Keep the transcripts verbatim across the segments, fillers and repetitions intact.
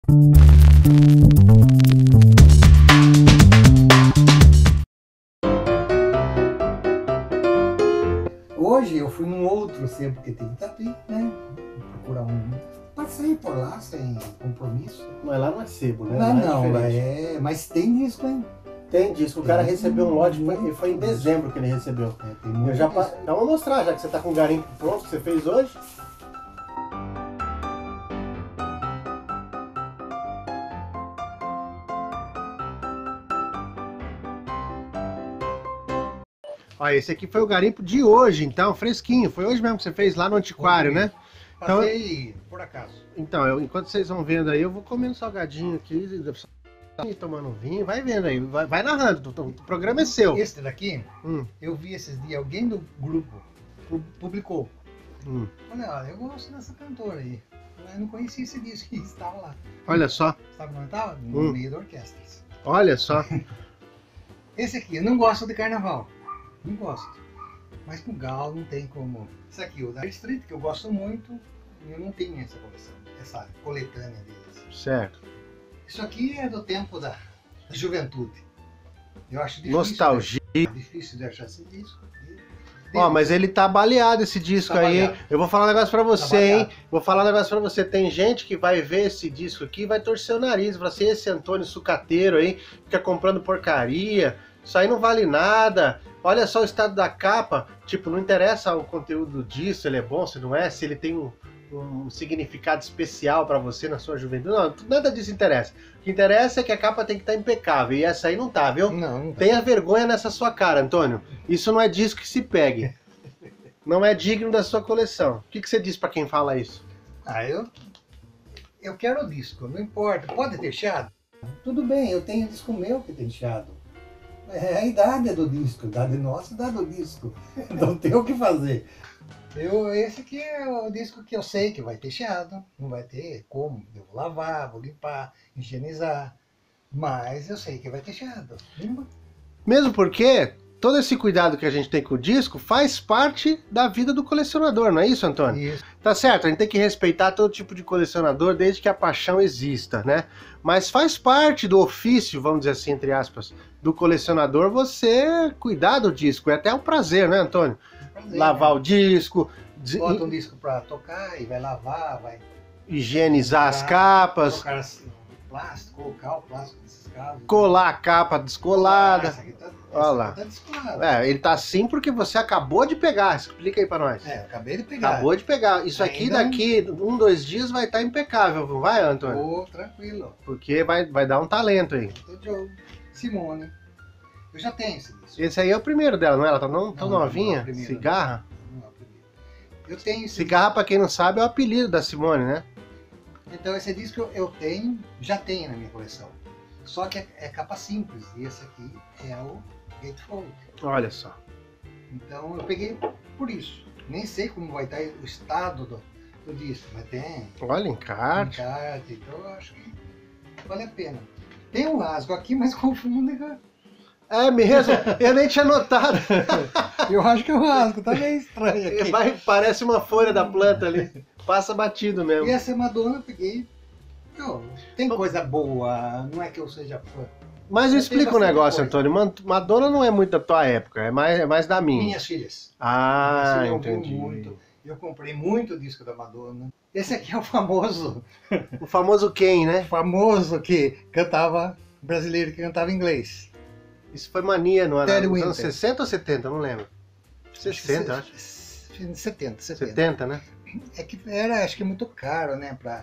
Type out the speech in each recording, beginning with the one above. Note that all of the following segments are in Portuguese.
Hoje eu fui num outro sebo que tem Tatuí, né? Procurar um. Passei por lá sem compromisso. Mas lá não é sebo, né? Não, Lá é não, lá diferente. é. Mas tem disco, hein? Tem disco. O cara recebeu um lote, foi, foi em dezembro que ele recebeu. É, tem muito Eu já disco. pa... Então vamos mostrar, já que você tá com o garimpo pronto que você fez hoje. Ó, esse aqui foi o garimpo de hoje, então, fresquinho. Foi hoje mesmo que você fez lá no antiquário, né? Então, Passei por acaso. então eu, enquanto vocês vão vendo aí, eu vou comendo salgadinho aqui, tomando vinho, vai vendo aí, vai, vai narrando, o, o programa é seu. Esse daqui, Hum, eu vi esses dias, alguém do grupo pu- publicou. hum. Falei, olha, eu gosto dessa cantora aí. Eu não conhecia esse disco que estava lá. Olha só, Sabe onde estava? No Hum. meio da orquestra. olha só. Esse aqui, eu não gosto de carnaval. Não gosto. Mas com Gal não tem como. Esse aqui, o da Street, que eu gosto muito, eu não tenho essa coleção, essa coletânea deles. Certo. Isso aqui é do tempo da, da juventude. Eu acho difícil. Nostalgia. De, é difícil de achar esse disco. Ó, mas ele tá baleado esse disco Tá aí, hein? baleado. Eu vou falar um negócio pra você, Tá hein? baleado. Vou falar um negócio pra você. Tem gente que vai ver esse disco aqui e vai torcer o nariz. Vai ser esse Antônio sucateiro aí, fica comprando porcaria. Isso aí não vale nada. Olha só o estado da capa. Tipo, não interessa o conteúdo do disco, se ele é bom, se não é, se ele tem um, um significado especial pra você na sua juventude. Não, nada disso interessa. O que interessa é que a capa tem que estar impecável. E essa aí não tá, viu? Não, não tá. Tenha vergonha nessa sua cara, Antônio. Isso não é disco que se pegue. Não é digno da sua coleção. O que, que você diz pra quem fala isso? Ah, eu. Eu quero o disco, não importa. Pode ter chiado? Tudo bem, eu tenho disco meu que tem chiado. É a idade do disco, a idade nossa, a idade do disco. Não tem o que fazer. Eu, esse aqui é o disco que eu sei que vai ter chiado. Não vai ter como. Eu vou lavar, vou limpar, higienizar. Mas eu sei que vai ter chiado. Mesmo porque todo esse cuidado que a gente tem com o disco faz parte da vida do colecionador, não é isso, Antônio? Isso. Tá certo, a gente tem que respeitar todo tipo de colecionador desde que a paixão exista, né? Mas faz parte do ofício, vamos dizer assim, entre aspas, do colecionador você cuidar do disco. É até um prazer, né, Antônio? Prazer, Lavar né? o disco, de- Bota um disco pra tocar e vai lavar, vai higienizar as trocar- capas, trocar assim, o plástico, colocar o plástico desses cabos. colar a capa descolada. Essa aqui tá, essa Olha lá. aqui tá descolada. É, ele tá assim porque você acabou de pegar. Explica aí pra nós. É, eu acabei de pegar. Acabou de pegar. Isso aqui Ainda- daqui, um, dois dias vai estar impecável, não vai, Antônio? Tô tranquilo. Porque vai, vai dar um talento aí. Tô de olho. Simone. Eu já tenho esse disco. Esse aí é o primeiro dela, não é? Ela tá não, tão Não, não, novinha? não é o primeiro. Cigarra? Não é o primeiro. Eu tenho esse Cigarra, pra quem não sabe, é o apelido da Simone, né? disco. Então esse disco eu tenho, já tenho na minha coleção. Só que é, é capa simples. E esse aqui é o Gatefold. Olha só. Então eu peguei por isso. Nem sei como vai estar o estado do, do disco, mas tem Olha, encarte. encarte, então eu acho que vale a pena. Tem um rasgo aqui, mas confunde com... É mesmo? Eu nem tinha notado. Eu acho que é um rasgo, tá meio estranho aqui. Vai, parece uma folha da planta ali. Passa batido E mesmo. essa Madonna eu peguei. Eu, tem coisa boa, não é que eu seja fã. Mas me Mas tem explica um bastante negócio, coisa. Antônio. Man- Madonna não é muito da tua época, é mais, é mais da minha. Minhas filhas. Ah, Esse eu ouvi entendi. muito. Eu comprei muito disco da Madonna. Esse aqui é o famoso, O famoso quem, né? famoso que cantava, brasileiro que cantava inglês. Isso foi mania no ano, Terry nos anos Winter. sessenta ou setenta? Eu não lembro. sessenta, acho. setenta, setenta. setenta, né? É que era, acho que muito caro, né, pra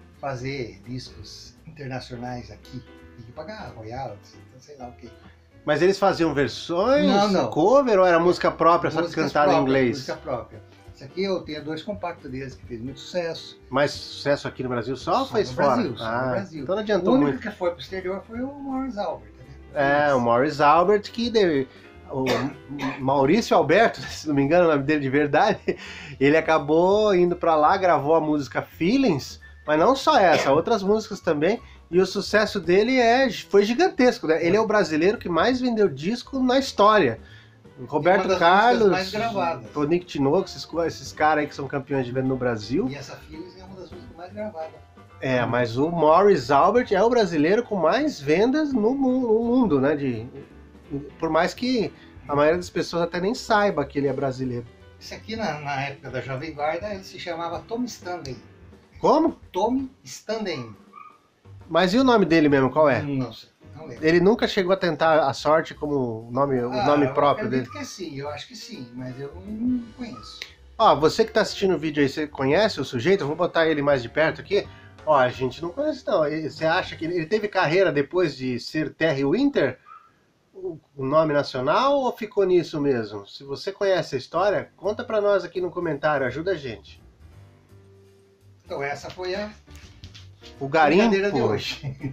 fazer discos internacionais aqui. Tem que pagar royalties, então sei lá o quê. Mas eles faziam versões, Não, não. cover ou era música própria, só que Músicas cantada em próprias, inglês? Música própria. Esse aqui eu tenho dois compactos deles que fez muito sucesso. Mais sucesso aqui no Brasil só ou Só fez no fora? Brasil, só no ah, Brasil. então não O adiantou único muito. que foi pro exterior foi o Morris Albert, né? É, o Morris Albert, que deu, o Maurício Alberto, se não me engano o nome dele de verdade, ele acabou indo pra lá, gravou a música Feelings, mas não só essa, outras músicas também, e o sucesso dele é, foi gigantesco, né? Ele é o brasileiro que mais vendeu disco na história. Roberto uma das Carlos, músicas mais gravadas. Tonico Tinoco, esses, esses caras aí que são campeões de venda no Brasil. E essa Philips é uma das músicas mais gravadas. É, mas o Morris Albert é o brasileiro com mais vendas no mu- no mundo, né? De, por mais que a maioria das pessoas até nem saiba que ele é brasileiro. Esse aqui, na, na época da Jovem Guarda, ele se chamava Tom Standen. Como? Tom Standen. Mas e o nome dele mesmo, qual é? Não sei, não lembro. Ele nunca chegou a tentar a sorte como nome, o Ah, nome próprio eu dele? acredito que sim, eu acho que sim, mas eu não conheço. Ó, você que tá assistindo o vídeo aí, você conhece o sujeito? Eu vou botar ele mais de perto aqui. Ó, a gente não conhece não. Ele- Você acha que ele ele teve carreira depois de ser Terry Winter? O o nome nacional ou ficou nisso mesmo? Se você conhece a história, conta pra nós aqui no comentário, ajuda a gente. Então essa foi a O brincadeira garimpo de hoje.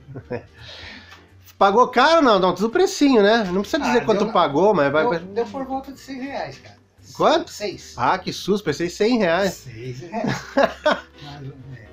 pagou caro não? Não, tudo precinho, né? Não precisa dizer Ah, quanto deu na- pagou, mas vai... Deu, deu por volta de seis reais, cara. Quanto? Seis. Ah, que susto, pensei cem reais. Seis reais. Mas, é.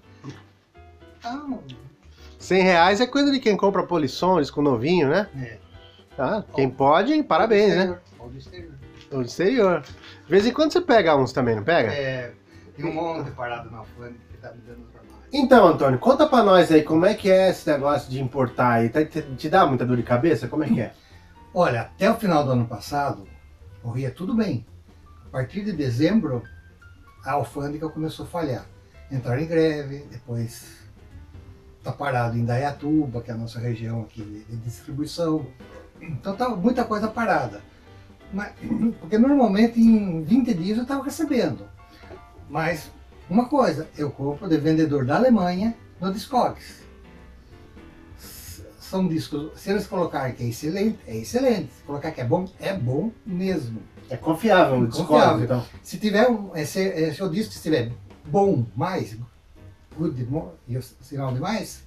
Então, cem reais é coisa de quem compra polisson, disco novinho, né? é. Ah, quem pode, parabéns, né? Ou do exterior. O exterior. De vez em quando você pega uns também, não pega? É, tem um monte parado na alfândega que tá me dando trabalho. Então, Antônio, conta pra nós aí como é que é esse negócio de importar aí. Tá- Te, te dá muita dor de cabeça? Como é que é? Olha, até o final do ano passado, corria tudo bem. A partir de dezembro, a alfândega começou a falhar. Entraram em greve, depois tá parado em Dayatuba, que é a nossa região aqui de, de distribuição. Então tá muita coisa parada. Mas, porque normalmente em vinte dias eu estava recebendo. Mas uma coisa, eu compro de vendedor da Alemanha no Discogs. S- São discos, se eles colocarem que é excelente, é excelente. Se colocar que é bom, é bom mesmo. É confiável o Confiável. então. Se tiver um, esse, esse o disco estiver bom mais, good more, e o sinal de mais,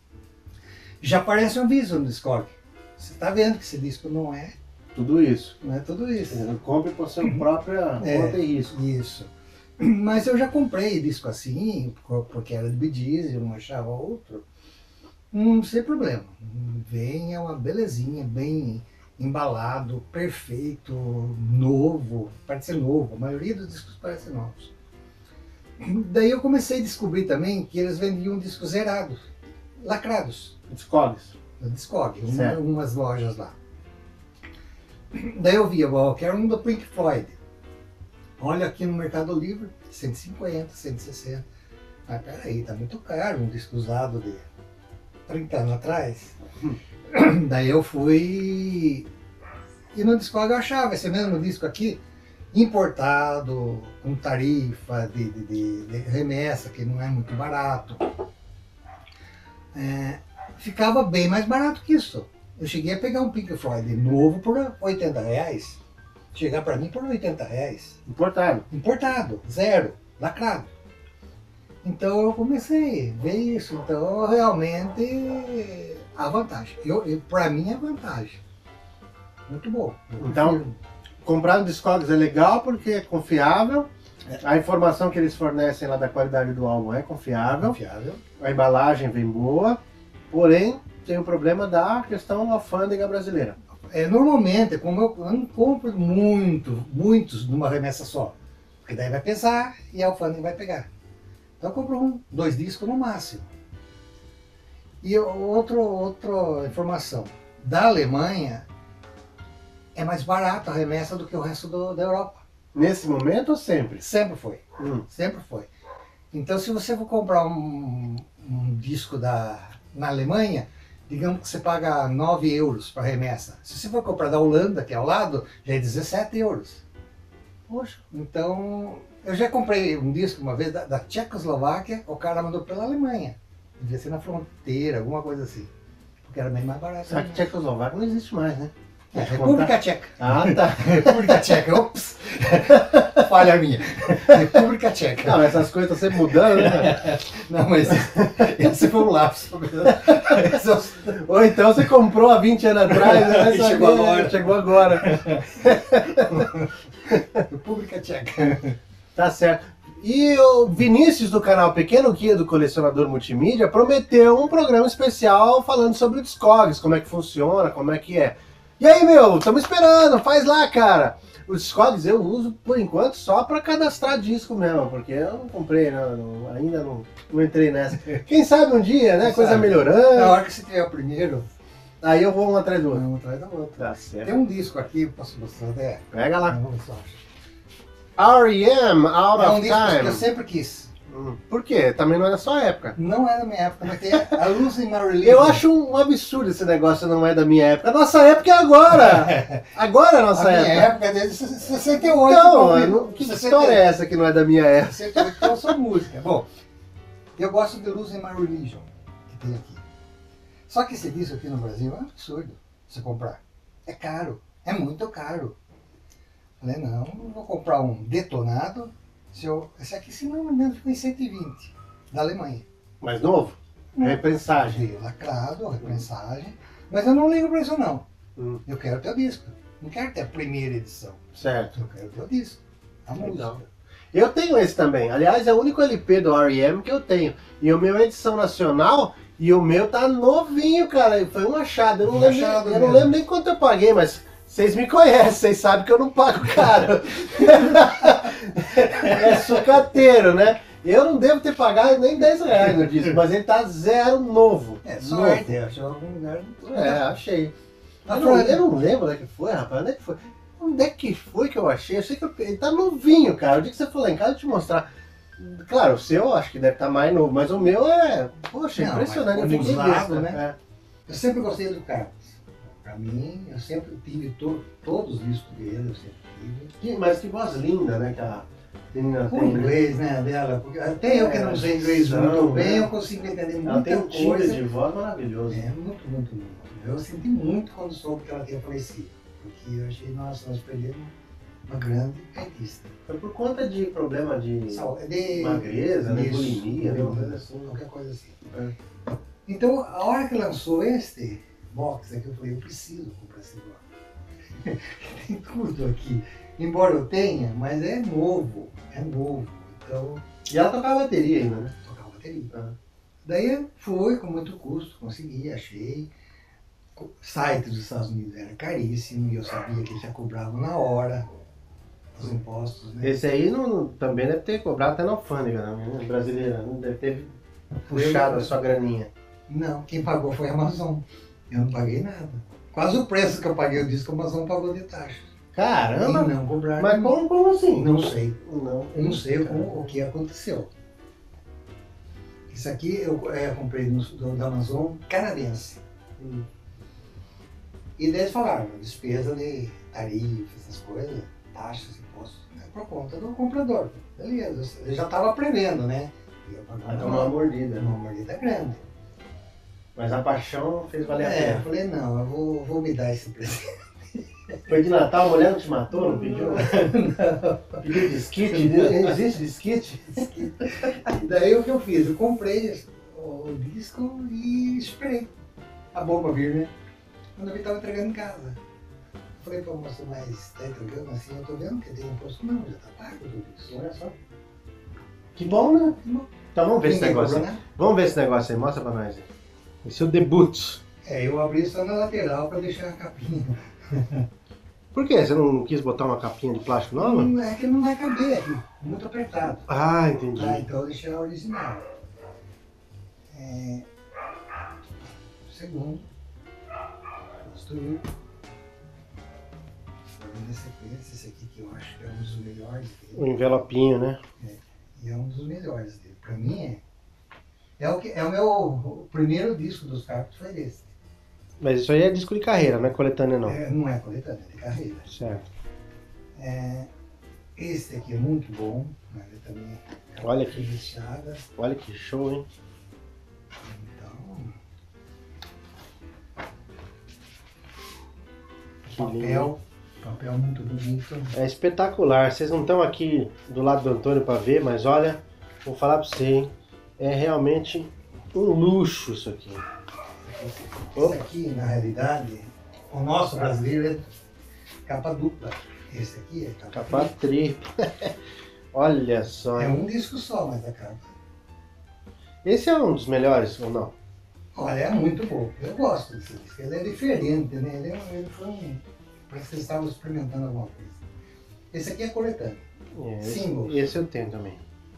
já aparece um aviso no Discog. Você está vendo que esse disco não é, Tudo isso. não é tudo isso. Compre por sua própria É. conta e risco. Isso. Mas eu já comprei disco assim, porque era de Bee Gees, eu não achava outro. Hum, sem problema. Vem, é uma belezinha, bem embalado, perfeito, novo, parece ser novo. A maioria dos discos parecem novos. Daí eu comecei a descobrir também que eles vendiam discos zerados, lacrados, Discogs. no Discog, uma, Certo. umas lojas lá. Daí eu via, bom, eu quero um do Pink Floyd. Olha aqui no Mercado Livre, cento e cinquenta, cento e sessenta. Mas peraí, tá muito caro, um disco usado de trinta anos atrás. Daí eu fui e no Discog eu achava esse mesmo disco aqui, importado, com tarifa de, de, de- de remessa, que não é muito barato. É, ficava bem mais barato que isso. Eu cheguei a pegar um Pink Floyd novo por oitenta reais. Chegar para mim por oitenta reais. Importado. Importado, zero, lacrado. Então eu comecei a ver isso. Então realmente a vantagem. Eu, eu, para mim é vantagem. Muito bom. Eu Então, prefiro. Comprar no Discogs é legal porque é confiável. A informação que eles fornecem lá da qualidade do álbum é confiável. Confiável. A embalagem vem boa. Porém, tem o problema da questão alfândega brasileira. É, normalmente, como eu, eu não compro muito, muitos numa remessa só, porque daí vai pesar e a alfândega vai pegar. Então eu compro um, dois discos no máximo. E outro, outra informação, da Alemanha é mais barato a remessa do que o resto do- da Europa. Nesse momento ou sempre? Sempre foi, Hum. sempre foi. Então se você for comprar um, um disco da, na Alemanha, digamos que você paga nove euros para remessa. Se você for comprar da Holanda, que é ao lado, já é dezessete euros. Poxa. Então, eu já comprei um disco uma vez da, da Tchecoslováquia, o cara mandou pela Alemanha. Devia ser na fronteira, alguma coisa assim. Porque era bem mais barato. Só que Tchecoslováquia não existe mais, né? É, República Tcheca. Ah, tá. República Tcheca, ops! Falha minha. República Tcheca. Não, essas coisas estão sempre mudando, né? Não, mas esse foi um lapso. Esse é o- Ou então você comprou há vinte anos atrás, né? E chegou Saber, agora. Chegou agora. República Tcheca. Tá certo. E o Vinícius, do canal Pequeno Guia do Colecionador Multimídia, prometeu um programa especial falando sobre o Discogs, como é que funciona, como é que é. E aí, meu, estamos esperando, faz lá, cara. Os Scogs eu uso, por enquanto, só para cadastrar disco mesmo, porque eu não comprei, não, não- ainda não, não entrei nessa. Quem sabe um dia, né? Quem Coisa sabe? melhorando. Na hora que você tiver o primeiro, Aí eu vou um atrás do outro. um atrás do outro. Tá certo. Tem um disco aqui, posso mostrar até? Pega lá. Vamos ver se eu acho. R E M, Out É um of disco que eu Time. sempre quis. Hum, Por quê? Também não é da sua época. Não é da minha época, mas tem a Losing My Religion. Eu acho um absurdo esse negócio não é da minha época. A nossa época é agora! Agora é a nossa A minha época. época é desde sessenta e oito. Não, Paulo. não, que sessenta história é essa que não é da minha época? sessenta e oito que eu sou música. Bom, eu gosto de Losing My Religion, que tem aqui. Só que esse disco aqui no Brasil é um absurdo você comprar. É caro, é muito caro. Falei, não, não vou comprar um detonado. Se eu, esse aqui, se não me engano, ficou em cento e vinte, da Alemanha. Mais novo? Reprensagem. Veio lacrado, reprensagem. Mas eu não ligo pra isso não. Hum, Eu quero ter o disco. Não quero ter a primeira edição. certo. Eu quero ter o disco. A música. Legal. Eu tenho esse também. Aliás, é o único L P do R E M que eu tenho. E o meu é edição nacional. E o meu tá novinho, cara. Foi um achado. Eu não, Um lembro, achado eu não mesmo. lembro nem quanto eu paguei, mas vocês me conhecem, vocês sabem que eu não pago caro. É sucateiro, né? Eu não devo ter pagado nem dez reais no disco, mas ele tá zero novo. É, novo. sorte. Eu achei algum lugar. É, achei. A Eu não, Fran- eu não lembro onde é que foi, rapaz. Onde é que foi? Onde é que foi que eu achei? Eu sei que eu- ele tá novinho, cara. O dia que você for lá em casa, eu te mostrar. Claro, o seu eu acho que deve estar mais novo, mas o meu é. Poxa, Não, impressionante. mas Eu fiquei usado, besta, né? Eu sempre gostei do Carlos. Pra mim, eu sempre tive to, todos os discos dele, eu sempre tive. É. Que- mas que voz linda, né? Que a menina O tem. inglês, né, dela, porque até eu que não sei inglês Não, muito né? bem, eu consigo entender Ela muita tem um timbre coisa. de voz maravilhoso. É, muito, muito, muito. Eu senti muito quando soube que ela tinha falecido, porque eu achei, nossa, nós perdemos uma grande artista. Foi por conta de problema de Sal- de magreza, né? Isso, Bulimia, né? Uma bulimia, coisa assim. qualquer coisa assim. É. Então, a hora que lançou este box aqui, eu falei, eu preciso comprar esse box. Tem tudo aqui. Embora eu tenha, mas é novo, é novo. Então, E ela tocava bateria ainda, né? tocar bateria. Ah. Daí fui com muito custo, consegui, achei. O site dos Estados Unidos era caríssimo e eu sabia que eles já cobravam na hora os impostos, né? Esse aí não, também deve ter cobrado até na alfândega, né? Brasileira, não deve ter puxado a sua graninha. Não, quem pagou foi a Amazon. Eu não paguei nada. Quase o preço que eu paguei, eu disse que a Amazon pagou de taxa. Caramba! E não cobraram. Mas como, como assim? Não sei. Não, Eu não sei como, o que aconteceu. Isso aqui eu, é, eu comprei no, do, da Amazon canadense. Hum. E daí eles falaram, despesa de tarifa, essas coisas, taxas, impostos, é por conta do comprador. Beleza, eu já estava prevendo, né? E eu Vai pagava tomar uma mordida. uma mordida grande. Mas a paixão fez valer a É, eu pena. falei, não, eu vou, vou me dar esse presente. Foi de Natal, a mulher não te matou, não pediu? Não. Pediu disquite? Não existe disquite? E daí o que eu fiz? Eu comprei o disco e esperei a bomba vir, né? Quando eu vi, tava entregando em casa. Falei pra moça, mas tá entregando assim? Eu tô vendo que tem imposto. Não, já tá pago tudo isso. Olha só. Que bom, né? Que bom. Então vamos ver esse Ninguém negócio cobrou aí. nada. Vamos ver esse negócio aí, mostra pra nós. Esse é o debut. É, eu abri só na lateral pra deixar a capinha. Por quê? Você não quis botar uma capinha de plástico nova? Não, é que não vai caber aqui, muito apertado. Ah, entendi. Tá, então eu deixei a original. É... Segundo. Construir. Na sequência, esse aqui que eu acho que é um dos melhores O dele. envelopinho, né? E é um dos melhores dele. Pra mim é. É o, que, é o meu o primeiro disco dos Carpos foi esse. Mas isso aí é disco de carreira, não é coletânea não. É, não é coletânea, é de carreira. Certo. É, esse aqui é muito bom, mas ele também é Olha aqui. recheada. Olha que show, hein? Então, Que papel, papel muito bonito. É espetacular. Vocês não estão aqui do lado do Antônio para ver, mas olha, vou falar para você, hein? É realmente um luxo isso aqui. Esse aqui, na realidade, o nosso brasileiro é capa dupla. Esse aqui é capa, Capa tripla. Olha só. É um disco só, mas a capa. Esse é um dos melhores ou não? Olha, é muito bom. Eu gosto desse disco. Ele é diferente, né? Ele, é, ele foi um. Parece que eles estavam experimentando alguma coisa. Esse aqui é coletânea. É, esse, Singles. esse eu tenho também.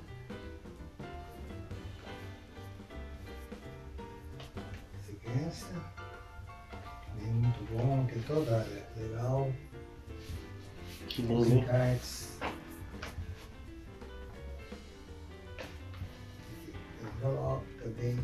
Sequência. É muito bom, tem toda legal. Que Os lindo, hein? encartes. Envelope também.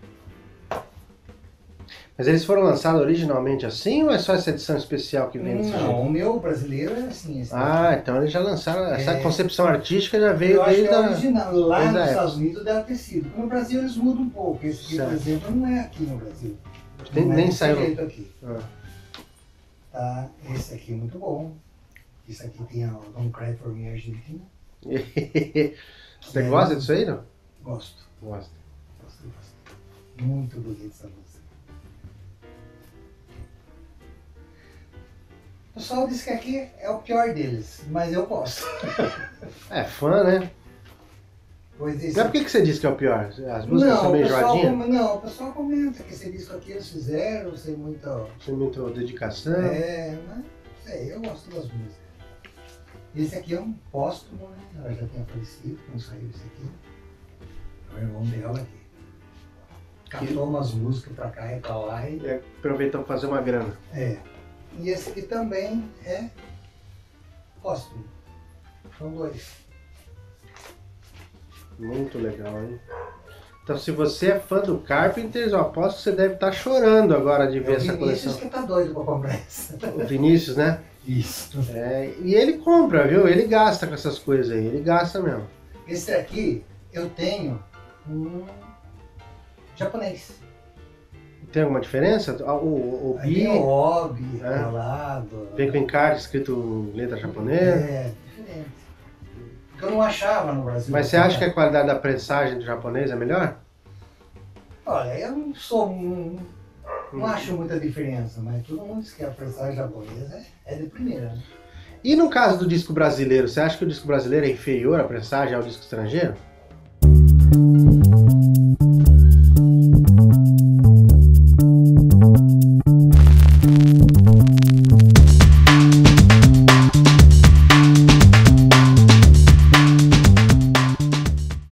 Mas eles foram lançados originalmente assim ou é só essa edição especial que vem desse Não, jeito? o meu brasileiro é assim. Esse Ah, daqui. então eles já lançaram. Essa É. concepção artística já veio Eu acho que desde é a. original. Lá desde a nos época. Estados Unidos deve ter sido. No Brasil eles mudam um pouco. Esse aqui, Certo. por exemplo, não é aqui no Brasil. Nem, Não é nem desse saiu. jeito aqui. Ah. Tá? Esse aqui é muito bom. Esse aqui tem a Don't Cry For Me Argentina. Você gosta disso aí, não? Gosto. Gosto. Gosto, gosto. Muito bonita essa música. O pessoal disse que aqui é o pior deles, mas eu gosto. É fã, né? Pois esse... Mas por que, que você disse que é o pior? As músicas são Não, o meio pessoal enjoadinhas? com- não, o pessoal comenta que esse disco aqui eles fizeram sem muita... Sem muita dedicação. É, mas não sei, eu gosto das músicas. Esse aqui é um póstumo, né? Ela já tinha falecido quando saiu esse aqui. É o irmão dela aqui. Captou umas músicas pra cá e pra lá e... E aproveitam pra fazer uma grana. É. E esse aqui também é póstumo. São dois. Muito legal, hein? Então, se você é fã do Carpenters, eu aposto que você deve estar chorando agora de É ver o essa Vinícius coleção. que tá doido pra comprar essa. O Vinícius, né? Isso. É, e ele compra, viu? Ele gasta com essas coisas aí. Ele gasta mesmo. Esse aqui eu tenho um japonês. Tem alguma diferença? Ah, O, o, o Aí Bi tem o Obi, É. rolado. vem com encarte escrito em letra japonesa. É, diferente. Porque eu não achava no Brasil. Mas você acha que a qualidade da pressagem do japonês é melhor? Olha, eu não sou. Não, não acho muita diferença, mas todo mundo diz que a pressagem japonesa é, é de primeira. Né? E no caso do disco brasileiro, você acha que o disco brasileiro é inferior à pressagem ao disco estrangeiro?